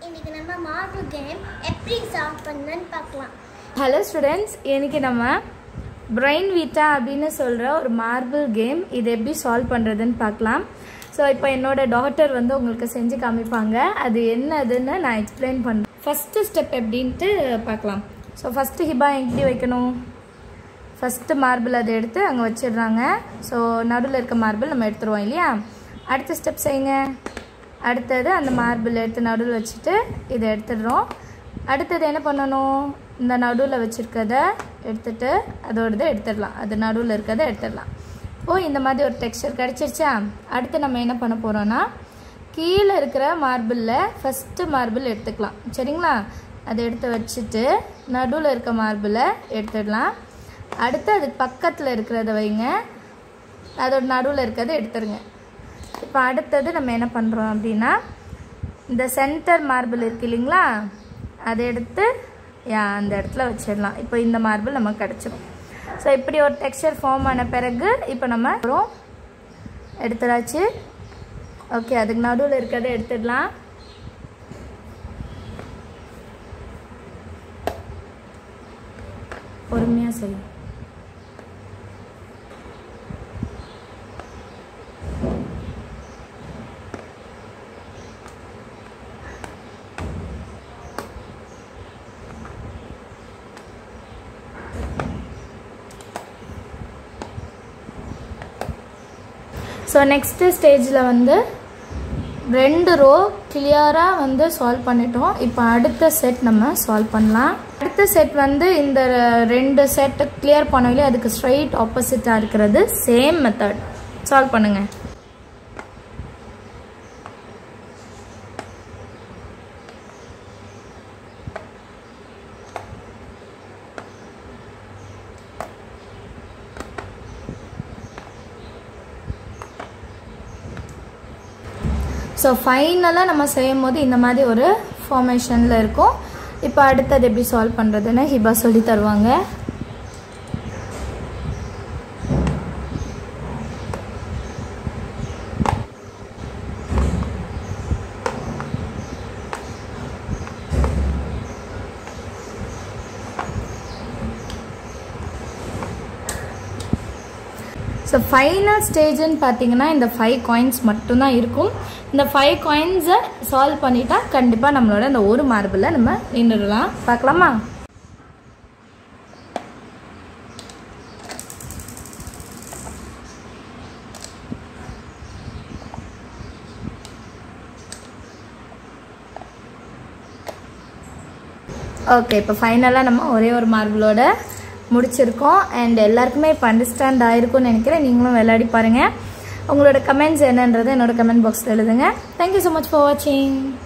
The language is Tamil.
இன்னைக்கு நம்ம மார்பிள் கேம் எப்படி சால்வ் பண்ணனும்னு பார்க்கலாம். ஹலோ ஸ்டூடெண்ட்ஸ், இன்னைக்கு நம்ம பிரெயின் வீட்டா அப்படின்னு சொல்கிற ஒரு மார்பிள் கேம் இது எப்படி சால்வ் பண்ணுறதுன்னு பார்க்கலாம். ஸோ இப்போ என்னோடய டாட்டர் வந்து உங்களுக்கு செஞ்சு காமிப்பாங்க. அது என்னதுன்னு நான் எக்ஸ்பிளைன் பண்ணுறேன். ஃபஸ்ட்டு ஸ்டெப் எப்படின்ட்டு பார்க்கலாம். ஸோ ஃபஸ்ட்டு ஹிபா எப்படி வைக்கணும், ஃபஸ்ட்டு மார்பிள் அதை எடுத்து அங்கே வச்சிடுறாங்க. ஸோ நடுவில் இருக்க மார்பிள் நம்ம எடுத்துருவோம் இல்லையா. அடுத்த ஸ்டெப் செய்யுங்க. அடுத்தது அந்த மார்பிள் எடுத்து நடுவில் வச்சுட்டு இதை எடுத்துடுறோம். அடுத்தது என்ன பண்ணணும், இந்த நடுவில் வச்சுருக்கதை எடுத்துகிட்டு அதோடது எடுத்துடலாம். அது நடுவில் இருக்கிறத எடுத்துடலாம். இந்த மாதிரி ஒரு டெக்ஸ்சர் கிடச்சிருச்சா. அடுத்து நம்ம என்ன பண்ண போகிறோன்னா, கீழே இருக்கிற மார்பிளில் ஃபஸ்ட்டு மார்பிள் எடுத்துக்கலாம். சரிங்களா, அதை எடுத்து வச்சுட்டு நடுவில் இருக்க மார்பிளை எடுத்துடலாம். அடுத்து அதுக்கு பக்கத்தில் இருக்கிறத வைங்க, அதோட நடுவில் இருக்கிறத எடுத்துருங்க. இப்போ அடுத்தது நம்ம என்ன பண்ணுறோம் அப்படின்னா, இந்த சென்டர் மார்பிள் இருக்குது இல்லைங்களா, அதை எடுத்து அந்த இடத்துல வச்சிடலாம். இப்போ இந்த மார்பிள் நமக்கு கிடச்சிடும். ஸோ இப்படி ஒரு டெக்ஸ்சர் ஃபார்ம் ஆன பிறகு இப்போ நம்ம எடுத்துடாச்சு. ஓகே, அதுக்கு நடுவில் இருக்கிறத எடுத்துடலாம். பொறுமையாக செய்யும். ஸோ நெக்ஸ்ட்டு ஸ்டேஜில் வந்து 2 ரோ கிளியராக வந்து சால்வ் பண்ணிட்டோம். இப்போ அடுத்த செட் நம்ம சால்வ் பண்ணலாம். அடுத்த செட் வந்து இந்த 2 செட்டு கிளியர் பண்ணவில்லை, அதுக்கு ஸ்ட்ரைட் ஆப்போசிட்டாக இருக்கிறது. சேம் மெத்தட் சால்வ் பண்ணுங்கள். ஸோ ஃபைனலாக நம்ம செய்யும் போது இந்த மாதிரி ஒரு ஃபார்மேஷனில் இருக்கும். இப்போ அடுத்தது எப்படி சால்வ் பண்ணுறதுன்னு ஹிபா சொல்லி தருவாங்க. ஸோ ஃபைனல் ஸ்டேஜுன்னு பார்த்தீங்கன்னா இந்த 5 காயின்ஸ் மட்டும்தான் இருக்கும். இந்த 5 காயின்ஸை சால்வ் பண்ணிட்டா கண்டிப்பாக நம்மளோட இந்த ஒரு மார்பிளை நம்ம நின்றுடலாம். பார்க்கலாமா? ஓகே, இப்போ ஃபைனலாக நம்ம ஒரே ஒரு மார்பிளோட முடிச்சிருக்கோம். அண்ட் எல்லாருக்குமே இப்போ அண்டர்ஸ்டாண்ட் ஆகிருக்கும்னு நினைக்கிறேன். நீங்களும் விளையாடி பாருங்கள். உங்களோட கமெண்ட்ஸ் என்னன்றது என்னோட கமெண்ட் பாக்ஸில் எழுதுங்க. தேங்க்யூ ஸோ மச் ஃபார் வாட்சிங்.